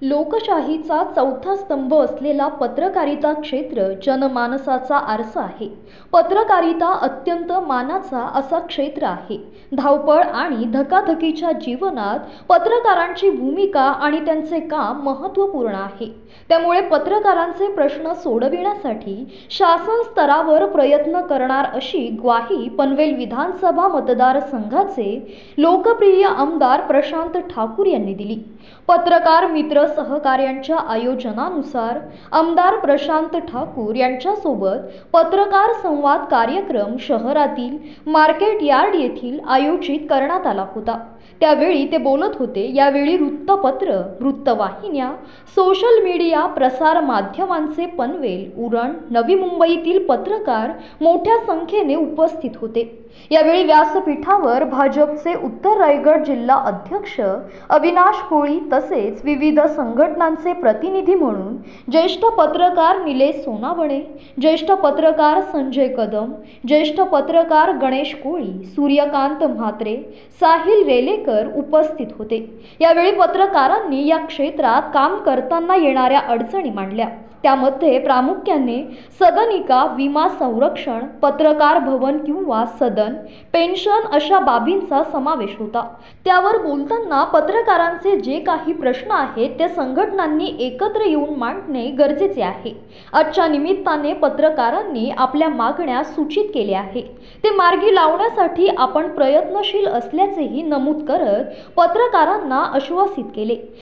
लोकशाहीचा चौथा स्तंभ असलेला पत्रकारिता क्षेत्र जनमानसाचा आरसा आहे। पत्रकारिता अत्यंत मानाचा असा क्षेत्र आहे। धावपळ आणि धकाधकीच्या जीवनात पत्रकारांची भूमिका आणि त्यांचे काम महत्त्वपूर्ण आहे। त्यामुळे पत्रकारांचे प्रश्न सोडविण्यासाठी शासन स्तरावर प्रयत्न करणार अशी ग्वाही पनवेल विधानसभा मतदारसंघाचे लोकप्रिय आमदार प्रशांत ठाकूर यांनी दिली। पत्रकार मित्र सहकार्यांच्या आयोजनानुसार आमदार प्रशांत ठाकूर यांच्यासोबत पत्रकार संवाद कार्यक्रम शहरातील मार्केट यार्ड येथील आयोजित करण्यात आला होता। त्यावेळी ते बोलत होते। यावेळी वृत्तपत्र, वृत्तवाहिन्या, सोशल मीडिया, प्रसार माध्यमांचे पनवेल, उरण, नवी मुंबईतील पत्रकार मोठ्या संख्येने उपस्थित होते। यावेळी व्यासपीठावर भाजपचे उत्तर रायगड जिल्हा अध्यक्ष अविनाश कोळी तसेच विविध संघटनांचे प्रतिनिधी म्हणून ज्येष्ठ पत्रकार निलेश सोनावणे, ज्येष्ठ पत्रकार संजय कदम, ज्येष्ठ पत्रकार गणेश कोळी, सूर्यकांत म्हात्रे, साहिल रेलेकर उपस्थित होते। यावेळी पत्रकारांनी या क्षेत्रात काम करताना येणाऱ्या अडचणी मांडल्या। त्यामध्ये प्रामुख्याने सदनिका, विमा संरक्षण, पत्रकार भवन किंवा सदन, पेन्शन अशा बाबींचा समावेश होता। त्यावर बोलताना पत्रकारांचे जे काही प्रश्न आहेत ते संघटनांनी एकत्र येऊन मांडणे गरजेचे आहे। आजच्या निमित्ताने पत्रकारांनी आपल्या मागण्या सूचित केल्या आहेत, ते मार्गी लावण्यासाठी आपण प्रयत्नशील असल्याचेही नमूद करत पत्रकारांना आश्वासित केले।